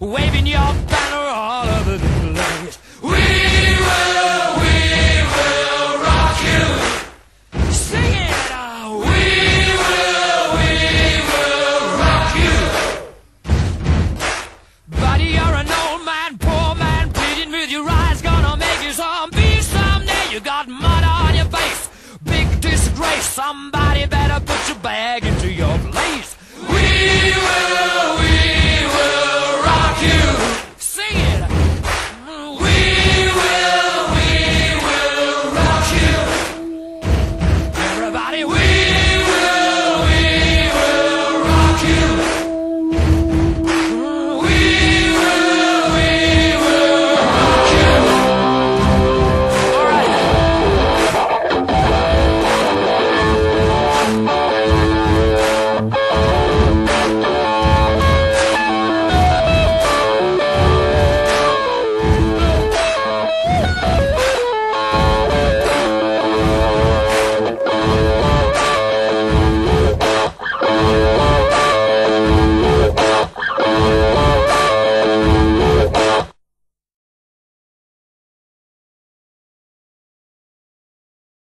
waving your banner all over the place. We will rock you. Sing it. We will rock you. Buddy, you're an old man, poor man, pleading with your eyes, gonna make you zombie someday. You got mud on your face, big disgrace. Somebody better put your bag